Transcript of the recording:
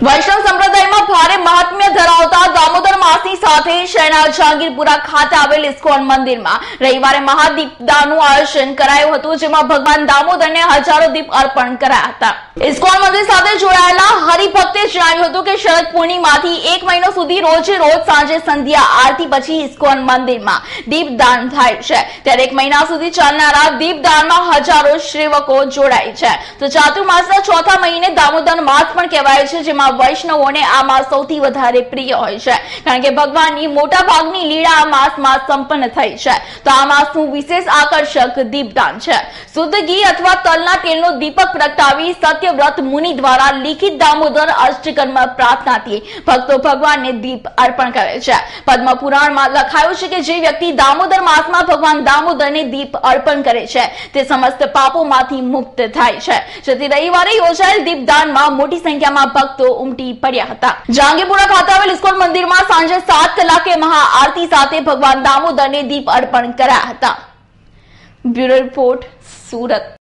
વૈષ્ણવ સંપ્રદાયમાં ભારે મહાત્મ્ય ધરાવતા દામોદર માસની સાથે શહેરના જહાંગીરપુરા ખાતે આવેલ ઇસ્કોન મંદિરમાં રવિવારે મહાદીપદાનનું આયોજન કરાયું હતું, જેમાં ભગવાન દામોદરને હજારો દીપ અર્પણ કરાયા હતા। ઇસ્કોન મંદિર સાથે જોડાયેલા હરિભક્તે જણાવ્યું હતું કે શરદ પૂર્ણિમાથી 1 મહિનો સુધી રોજે રોજ સાંજે સંધ્યા આરતી પછી ઇસ્કોન મંદિરમાં દીપદાન થાય છે, ત્યારે 1 મહિના સુધી ચાલનારા દીપદાનમાં હજારો સેવકો જોડાય છે। તો ચાતુર્માસના ચોથા મહિને દામોદર માસ પણ કહેવાય છે, જેમાં વૈષ્ણવોને આ માસ સૌથી વધારે પ્રિય હોય છે, કારણ કે ભગવાનની મોટા ભાગની લીલા આ માસમાં સંપન્ન થઈ છે। તો આ માસનું વિશેષ આકર્ષક દીપદાન છે। શુદ્ધ ઘી અથવા તલના તેલનો દીપક પ્રગટાવી સત્યવ્રત મુનિ દ્વારા લિખિત દામોદર અષ્ટકર્મ પ્રાર્થનાથી ભક્તો ભગવાનને દીપ અર્પણ કરે છે। પદ્મ પુરાણમાં લખાયું છે કે જે વ્યક્તિ દામોદર માસમાં ભગવાન દામોદરને દીપ અર્પણ કરે છે તે સમસ્ત પાપોમાંથી મુક્ત થાય છે, જેથી રવિવારે યોજાયેલ દીપદાનમાં મોટી સંખ્યામાં ભક્તો ઉમટી પડ્યા હતા। જહાંગીરપુરા ખાતે આવેલ ઇસ્કોન મંદિરમાં સાંજે 7 કલાકે મહાઆરતી સાથે ભગવાન દામોદરને દીપ અર્પણ કર્યા હતા। Bureau report, Surat.